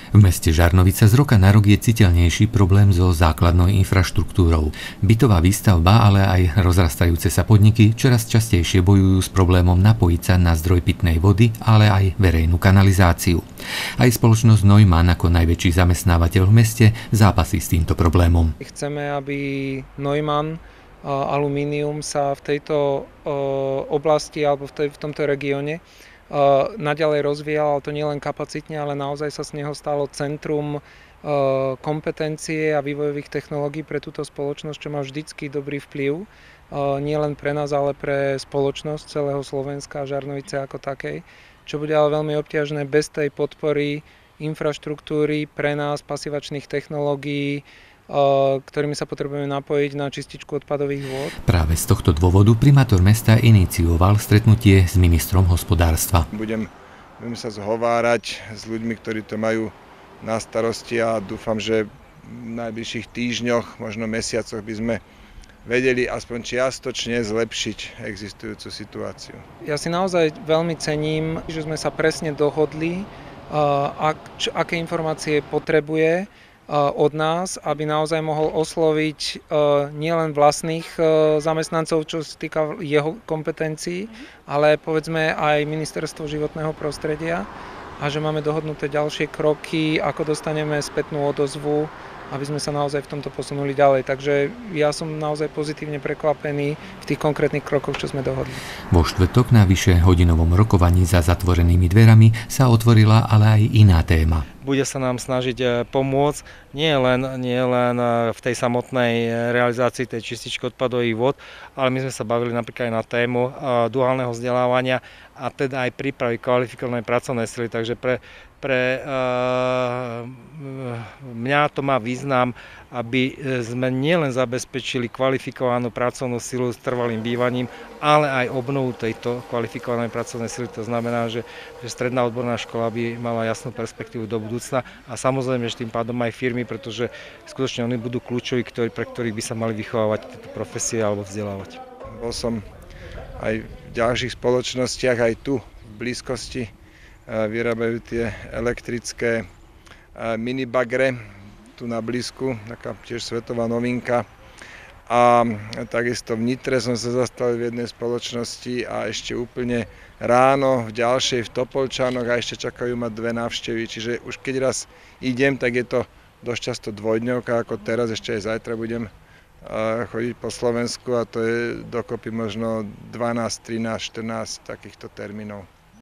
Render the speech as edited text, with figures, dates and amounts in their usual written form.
V meste Žarnovica z roka na rok je citeľnejší problém so základnou infraštruktúrou. Bytová výstavba, ale aj rozrastajúce sa podniky čoraz častejšie bojujú s problémom napojiť sa na zdroj pitnej vody, ale aj verejnú kanalizáciu. Aj spoločnosť Neumann ako najväčší zamestnávateľ v meste zápasí s týmto problémom. Chceme, aby Neumann Alumínium sa v tejto oblasti alebo v tomto regióne naďalej rozvíjal, ale to nielen kapacitne, ale naozaj sa z neho stalo centrum kompetencie a vývojových technológií pre túto spoločnosť, čo má vždycky dobrý vplyv, nielen pre nás, ale pre spoločnosť celého Slovenska a Žarnovice ako takej, čo bude ale veľmi obťažné bez tej podpory infraštruktúry pre nás, pasivačných technológií, ktorými sa potrebujeme napojiť na čističku odpadových vôd. Práve z tohto dôvodu primátor mesta inicioval stretnutie s ministrom hospodárstva. Budem sa zhovárať s ľuďmi, ktorí to majú na starosti a dúfam, že v najbližších týždňoch, možno mesiacoch by sme vedeli aspoň čiastočne zlepšiť existujúcu situáciu. Ja si naozaj veľmi cením, že sme sa presne dohodli, aké informácie potrebuje od nás, aby naozaj mohol osloviť nielen vlastných zamestnancov, čo sa týka jeho kompetencií, ale povedzme aj Ministerstvo životného prostredia a že máme dohodnuté ďalšie kroky, ako dostaneme spätnú odozvu, aby sme sa naozaj v tomto posunuli ďalej. Takže ja som naozaj pozitívne prekvapený v tých konkrétnych krokoch, čo sme dohodli. Vo štvrtok na vyše hodinovom rokovaní za zatvorenými dverami sa otvorila ale aj iná téma. Bude sa nám snažiť pomôcť nie len v tej samotnej realizácii tej čističky odpadových vôd, ale my sme sa bavili napríklad aj na tému duálneho vzdelávania a teda aj prípravy kvalifikovanej pracovnej sily. Takže pre mňa to má význam, aby sme nielen zabezpečili kvalifikovanú pracovnú silu s trvalým bývaním, ale aj obnovu tejto kvalifikovanej pracovnej sily. To znamená, že stredná odborná škola by mala jasnú perspektívu do budúcna a samozrejme, že tým pádom aj firmy, pretože skutočne oni budú kľúčoví, pre ktorých by sa mali vychovávať tieto profesie alebo vzdelávať. Bol som aj v ďalších spoločnostiach, aj tu v blízkosti vyrábajú tie elektrické minibagre, tu na blízku, taká tiež svetová novinka. A takisto v Nitre som sa zastavil v jednej spoločnosti a ešte úplne ráno v ďalšej v Topolčanoch a ešte čakajú ma 2 návštevy. Čiže už keď raz idem, tak je to dosť často dvojdňovka, ako teraz, ešte aj zajtra budem chodiť po Slovensku a to je dokopy možno 12, 13, 14 takýchto termínov.